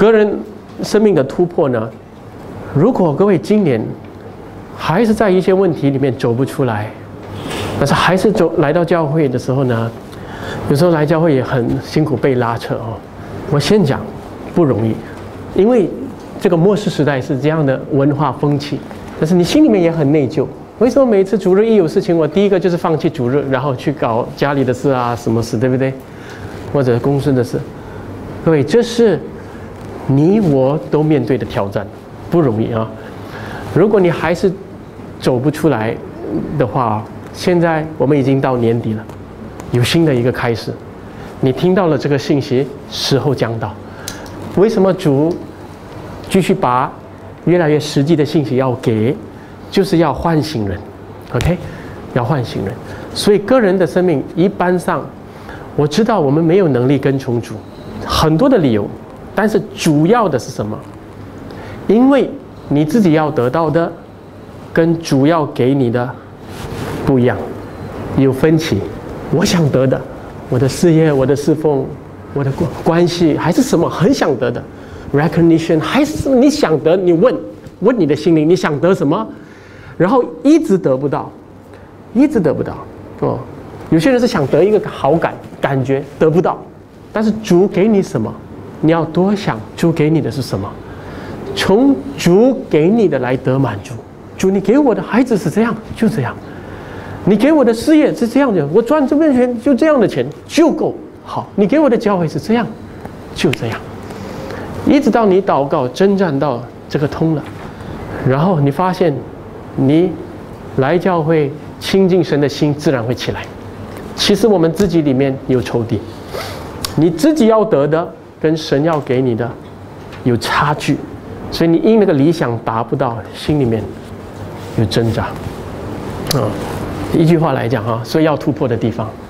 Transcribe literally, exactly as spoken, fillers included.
个人生命的突破呢？如果各位今年还是在一些问题里面走不出来，但是还是走来到教会的时候呢，有时候来教会也很辛苦被拉扯哦。我先讲不容易，因为这个末世时代是这样的文化风气，但是你心里面也很内疚。为什么每次主日一有事情，我第一个就是放弃主日，然后去搞家里的事啊，什么事，对不对？或者公司的事。各位，这是你我都面对的挑战，不容易啊。如果你还是走不出来的话，现在我们已经到年底了，有新的一个开始。你听到了这个信息，时候将到。为什么主继续把越来越实际的信息要给？就是要唤醒人 ，OK， 要唤醒人。所以个人的生命一般上，我知道我们没有能力跟从主，很多的理由，但是主要的是什么？因为你自己要得到的，跟主要给你的不一样，有分歧。我想得的，我的事业、我的侍奉、我的关系，还是什么很想得的 recognition， 还是你想得？你问问你的心灵，你想得什么？然后一直得不到，一直得不到哦。有些人是想得一个好感感觉，得不到，但是主给你什么，你要多想主给你的是什么，从主给你的来得满足。主，你给我的孩子是这样，就这样；你给我的事业是这样的，我赚这份钱就这样的钱就够好；你给我的教会是这样，就这样。一直到你祷告征战到这个通了，然后你发现。你来教会亲近神的心自然会起来。其实我们自己里面有仇敌，你自己要得的跟神要给你的有差距，所以你因那个理想达不到，心里面有挣扎。啊，一句话来讲啊，所以要突破的地方。